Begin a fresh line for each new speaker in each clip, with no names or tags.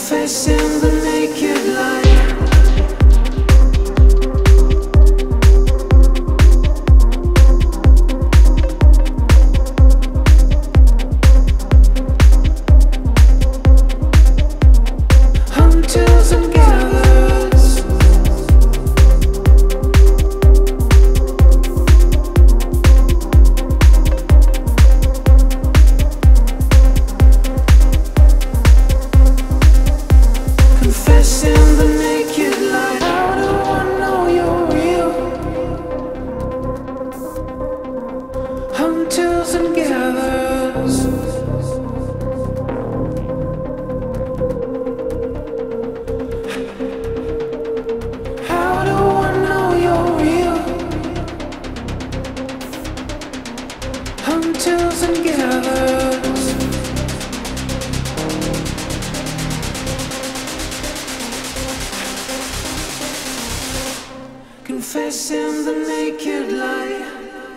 confessing the naked light. Hunters and gatherers, confessing the naked light. How do I know you're real? Hunters and gatherers, how do I know you're real? Hunters and gatherers, confessing the naked light.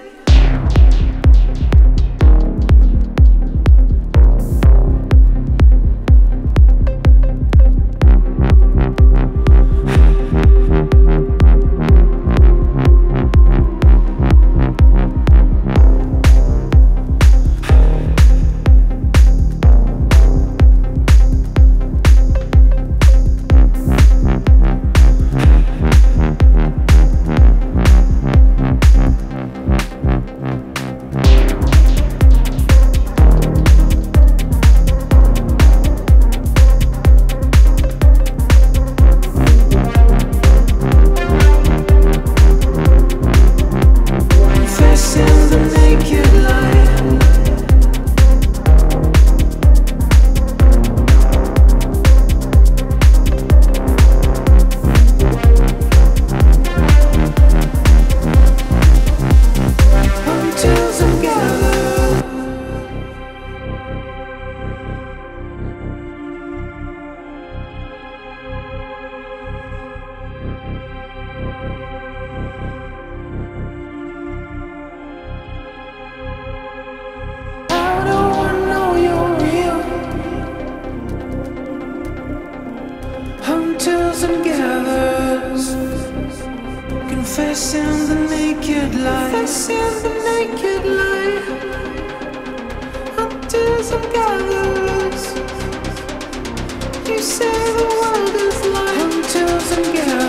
Confessing the naked light. Hunters and gatherers, how do I know you're real? Hunters and gatherers, confessing the naked light. Confessing the naked light. Hunters and gatherers, you say the world is light. Hunters and gatherers.